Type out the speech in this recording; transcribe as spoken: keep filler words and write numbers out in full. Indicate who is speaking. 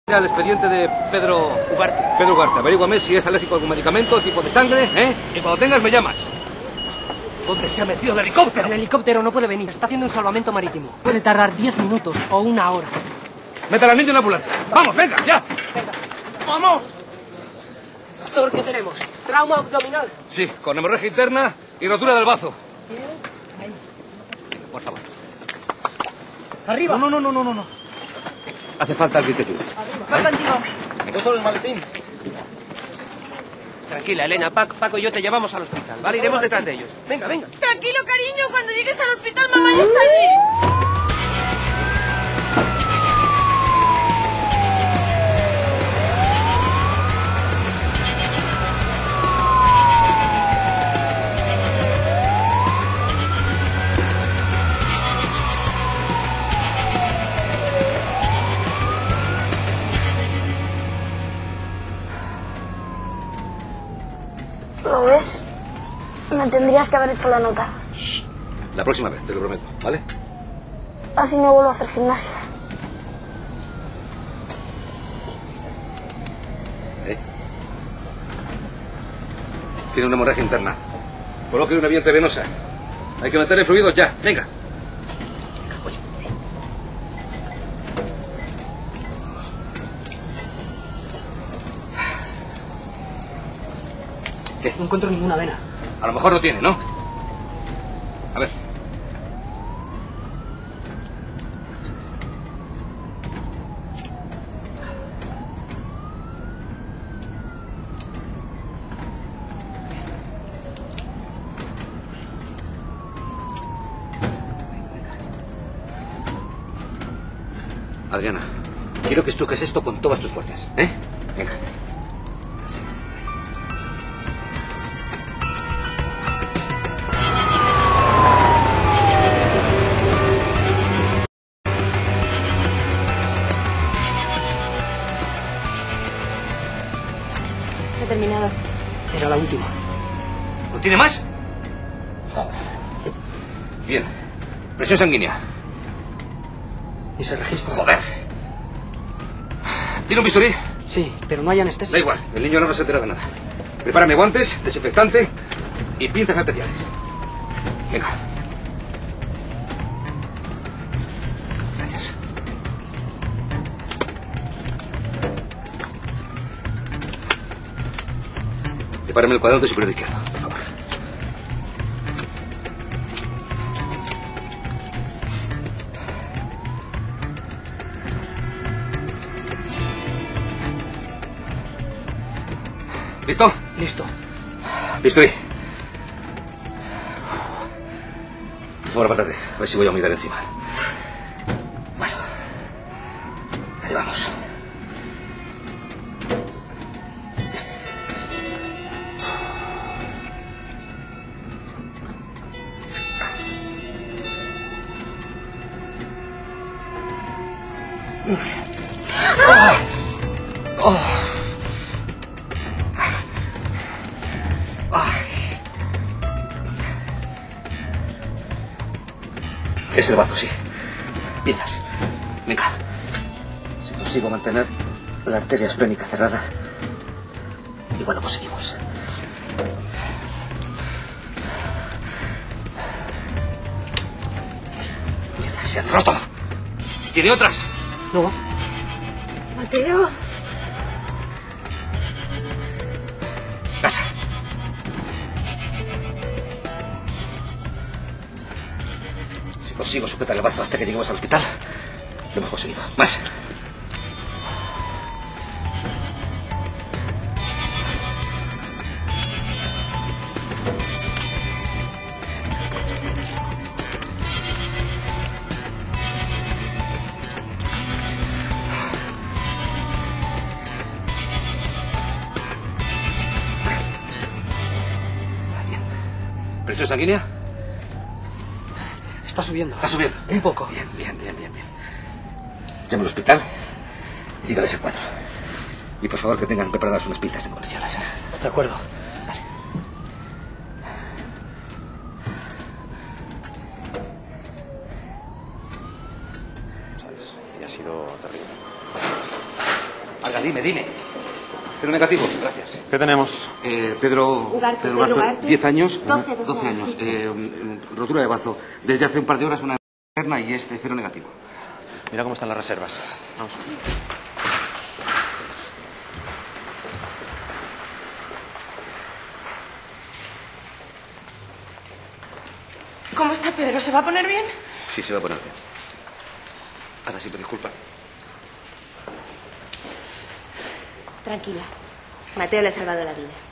Speaker 1: El expediente de Pedro Ugarte. Pedro Ugarte, averíguame si es alérgico a algún medicamento, tipo de sangre, ¿eh? Y cuando tengas me llamas. ¿Dónde se ha metido el helicóptero?
Speaker 2: El helicóptero no puede venir, está haciendo un salvamento marítimo. Puede tardar diez minutos o una hora.
Speaker 1: Mete al niño en la ambulancia. ¡Vamos, venga, ya!
Speaker 2: Venga.
Speaker 1: ¡Vamos!
Speaker 2: Doctor, ¿qué tenemos? Trauma abdominal.
Speaker 1: Sí, con hemorragia interna y rotura del bazo.
Speaker 2: Ahí.
Speaker 1: Por favor.
Speaker 2: Arriba.
Speaker 1: No, no, no, no, no, no. Hace falta alguien que te ayude.
Speaker 3: Va contigo.
Speaker 1: ¿Me solo el maletín?
Speaker 4: Tranquila, Elena. Paco, Paco y yo te llevamos al hospital, ¿vale? Iremos detrás de ellos. Venga, venga.
Speaker 3: Tranquilo, cariño. Cuando llegues al hospital, mamá ya está allí.
Speaker 5: ¿Lo ves? Me tendrías que haber hecho la nota.
Speaker 1: Shh. La próxima vez, te lo prometo, ¿vale?
Speaker 5: Así no vuelvo a hacer gimnasia.
Speaker 1: ¿Eh? Tiene una hemorragia interna. Coloque una vía intravenosa. Hay que meterle fluidos ya. Venga. Oye. ¿Qué?
Speaker 2: No encuentro ninguna vena.
Speaker 1: A lo mejor no tiene, ¿no? A ver. Adriana, quiero que estrujes esto con todas tus fuerzas, ¿eh? Venga.
Speaker 5: Se ha terminado.
Speaker 2: Era la última.
Speaker 1: ¿No tiene más? Bien. Presión sanguínea.
Speaker 2: Y se registra.
Speaker 1: Joder. ¿Tiene un bisturí?
Speaker 2: Sí, pero no hay anestesia.
Speaker 1: Da igual, el niño no se entera de nada. Prepárame guantes, desinfectante y pinzas arteriales. Venga. Gracias. Prepárame el cuadrante superior izquierdo, por favor. ¿Listo?
Speaker 2: Listo.
Speaker 1: Bisturí. Por favor, apártate. A ver si voy a mirar encima. Bueno. Ahí vamos. Oh. Oh. Es el bazo, sí. Pinzas. Venga. Si consigo mantener la arteria esplénica cerrada, igual lo conseguimos. Mierda, se han roto. ¿Tiene otras?
Speaker 2: No.
Speaker 5: Mateo.
Speaker 1: Casa. Si consigo sujetar el bazo hasta que lleguemos al hospital, lo hemos conseguido. Más. Bien. ¿Presión sanguínea?
Speaker 2: Está subiendo.
Speaker 1: Está subiendo.
Speaker 2: Un poco.
Speaker 1: Bien, bien, bien, bien, bien. Llamo al hospital y dígales el cuadro. Y por favor que tengan preparadas unas pinzas en condiciones.
Speaker 2: De acuerdo.
Speaker 1: Vale.
Speaker 6: ¿Sabes? Y ha sido terrible.
Speaker 1: Alga, dime, dime. Cero negativo, gracias.
Speaker 6: ¿Qué tenemos?
Speaker 1: Eh, Pedro,
Speaker 7: Ugarte,
Speaker 1: Pedro
Speaker 7: Pedro
Speaker 1: Ugarte,
Speaker 7: Ugarte.
Speaker 1: diez años.
Speaker 7: doce, doce
Speaker 1: doce años.
Speaker 7: años, sí.
Speaker 1: Eh, rotura de bazo. Desde hace un par de horas una hernia y este cero negativo.
Speaker 6: Mira cómo están las reservas. Vamos.
Speaker 3: ¿Cómo está Pedro? ¿Se va a poner bien?
Speaker 1: Sí, se va a poner bien. Ahora sí, me disculpa.
Speaker 7: Tranquila. Mateo le ha salvado la vida.